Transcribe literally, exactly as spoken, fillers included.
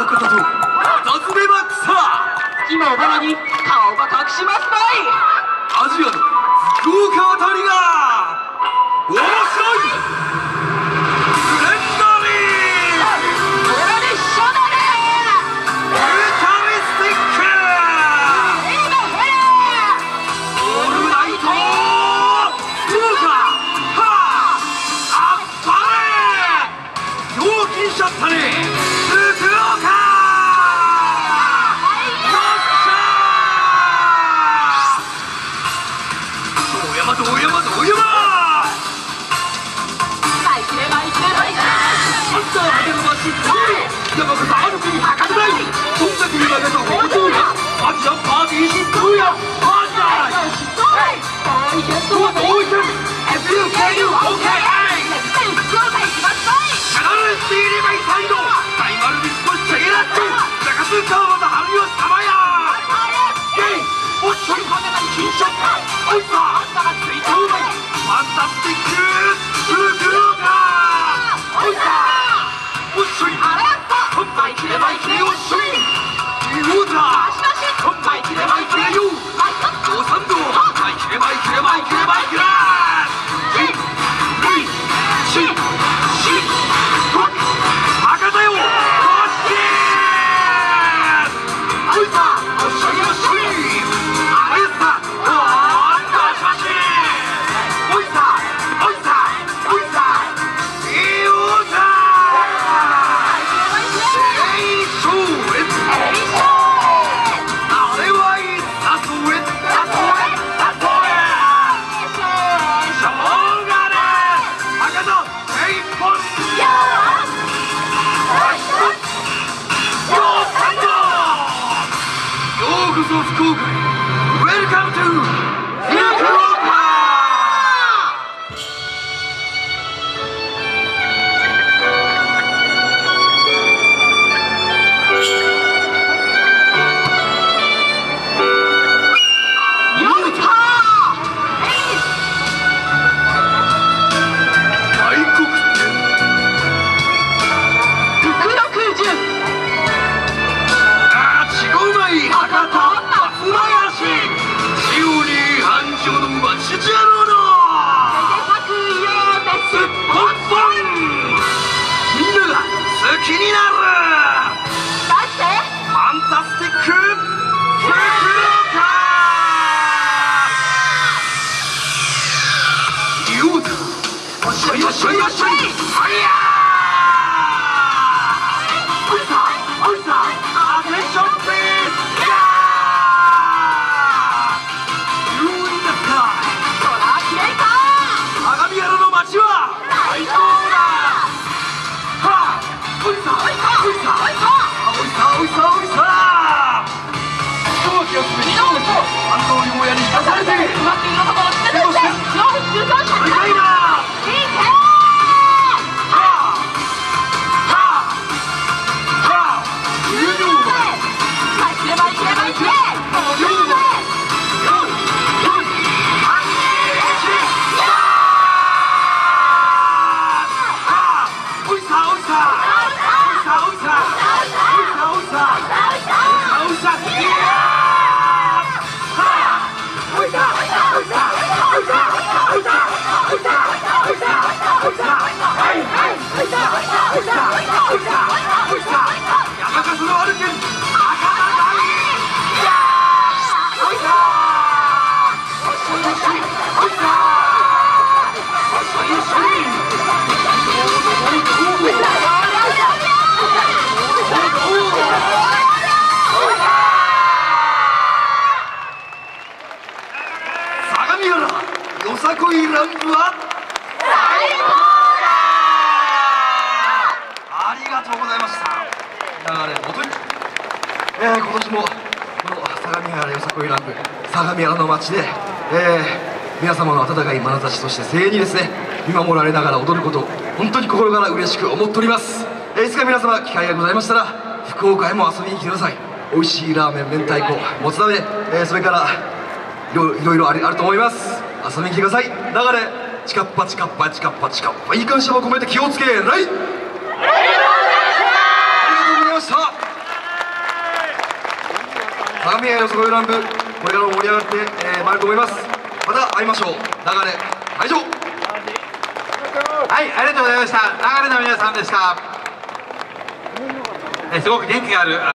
方と尋ねまくさ。 今おばらに顔が隠しますばい。 アジアの福岡あたりが面白い。フレンダリートラディショナルフューチャリスティック今フレオールナイト福岡はあっぱれ陽気にしちゃったね福岡。どう山どう山どう山マイキレマイキレマイキレあんたはげの街山形ある国博多大そんだけ山形本当やアジアンパーティー新東やパーティー大分大分 エフユーケーユー オーケー福岡行きますばい。 シャラルスティーリバイサイド大丸ビスコシェゲラッチ中津川端春吉様やゲイおっしょりかけたり金ショットおいさあんたが水筒うまいファンタスティック福岡おいさあおっしょりあらっとマイキレマイキレおっしょりようだマイキレマイキレよおさんどマイキレマイキレマイキレマイキレシシシシ博多よおっしーおいさおっしょりおっしょりあいさおーっとしゃしおいさおいさおいさいいようだえいしょうえあれはいさそえさそえさそえしょうがねえ博多えいっぽんよさんどようこそ福岡へWelcome to 福岡。気になるだってファンタスティック福岡ようだおっしゃいおっしゃいおっしゃいありゃーおいさおいさアテンションプリーズやーユーインダスカイ空きれいか相模原の街は最高だはあおいさおいさおいさおいさおいさおいさ人を気をつけ人を反応にもやり浸されてうまくいろんなものつけてってよし中間者でかいな。 いいねはあはあはあ入場マイキレマイキレマイキレようだよいよいはちやーはあおいさおいさおいさおいさおいさおいさおいさいやーはあおいさおいさおいさおいさおいさおいさおいさおいさはいはいおいさおいさおいさおいさ山笠の歩けん赤田大いやーおいさおいしょいおいしょいおいさおいしょいおいしょい相模原よさこいランブは最高だ。ありがとうございました。だからね、本当に、えー、今年もこの相模原よさこいランブ相模原の街で、えー、皆様の温かい眼差しそして声援にですね見守られながら踊ること本当に心から嬉しく思っております。えー、いつか皆様機会がございましたら福岡へも遊びに来てください。美味しいラーメン、明太子、もつ鍋、えー、それからいろいろいろある、あると思います。遊びに来てください。だからチカッパチカッパチカッパチカッパいい感謝も込めて気をつけない。ありがとうございました。 相模原よさこいRanbu、これからも盛り上がってまい、えー、ると思います。また会いましょう。流れ会場。 はい、ありがとうございました。流れの皆さんでした。えすごく元気がある